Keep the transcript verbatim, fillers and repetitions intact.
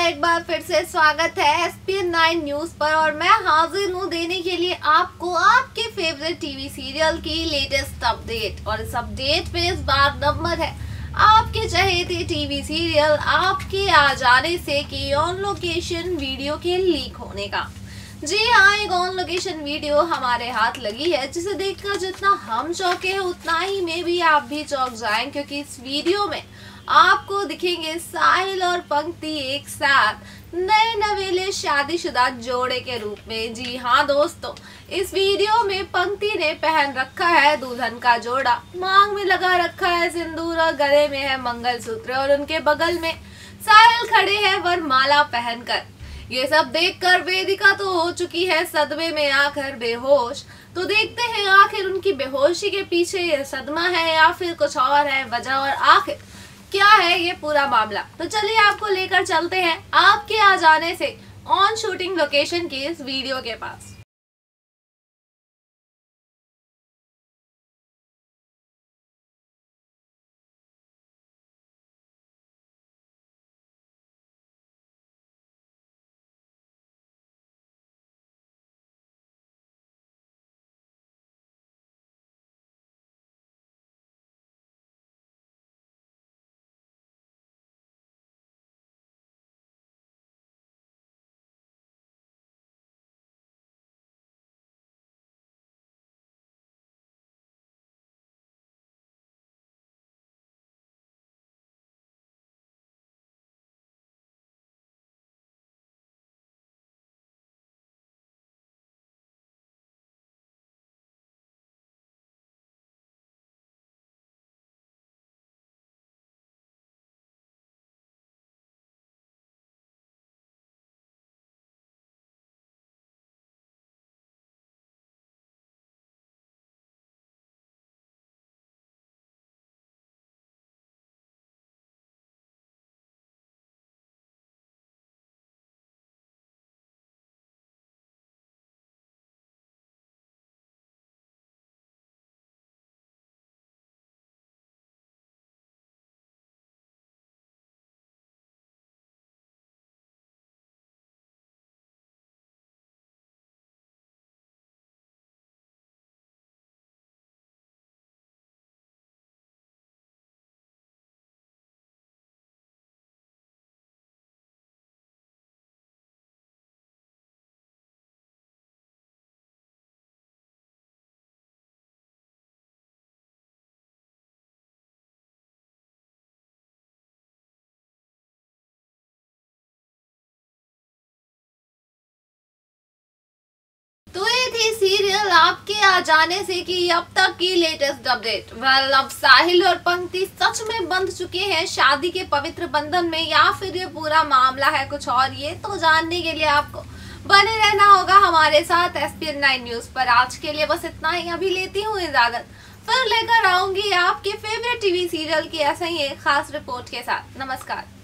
एक बार फिर से स्वागत है S P N nine news पर और मैं हाजिर हूँ देने के लिए आपको आपके फेवरेट टीवी सीरियल की लेटेस्ट अपडेट। और इस अपडेट पे इस बार नंबर है आपके चहेते टीवी सीरियल आपके आ जाने से की ऑन लोकेशन वीडियो के लीक होने का। जी हाँ, एक ऑन लोकेशन वीडियो हमारे हाथ लगी है जिसे देखकर जितना हम चौंके हैं उतना ही में भी आप भी चौंक जाएं, क्योंकि इस वीडियो में आपको दिखेंगे साहिल और पंक्ति एक साथ नए नवेले शादीशुदा जोड़े के रूप में। जी हाँ दोस्तों, इस वीडियो में पंक्ति ने पहन रखा है दुल्हन का जोड़ा, मांग में लगा रखा है सिंदूर और गले में है मंगलसूत्र और उनके बगल में साहिल खड़े हैं वरमाला पहनकर। ये सब देखकर वेदिका तो हो चुकी है सदमे में आकर बेहोश। तो देखते हैं आखिर उनकी बेहोशी के पीछे ये सदमा है या फिर कुछ और है वजह, और आखिर क्या है ये पूरा मामला। तो चलिए आपको लेकर चलते हैं आपके आ जाने से ऑन शूटिंग लोकेशन की इस वीडियो के पास। तो ये थी सीरियल आपके आ जाने से की अब तक की लेटेस्ट अपडेट। वेल, अब साहिल और पंक्ति सच में बंध चुके हैं शादी के पवित्र बंधन में या फिर ये पूरा मामला है कुछ और, ये तो जानने के लिए आपको बने रहना होगा हमारे साथ S P N nine news पर। आज के लिए बस इतना ही, अभी लेती हूँ इजाजत, फिर लेकर आऊंगी आपके फेवरेट टीवी सीरियल की ऐसा ही एक खास रिपोर्ट के साथ। नमस्कार।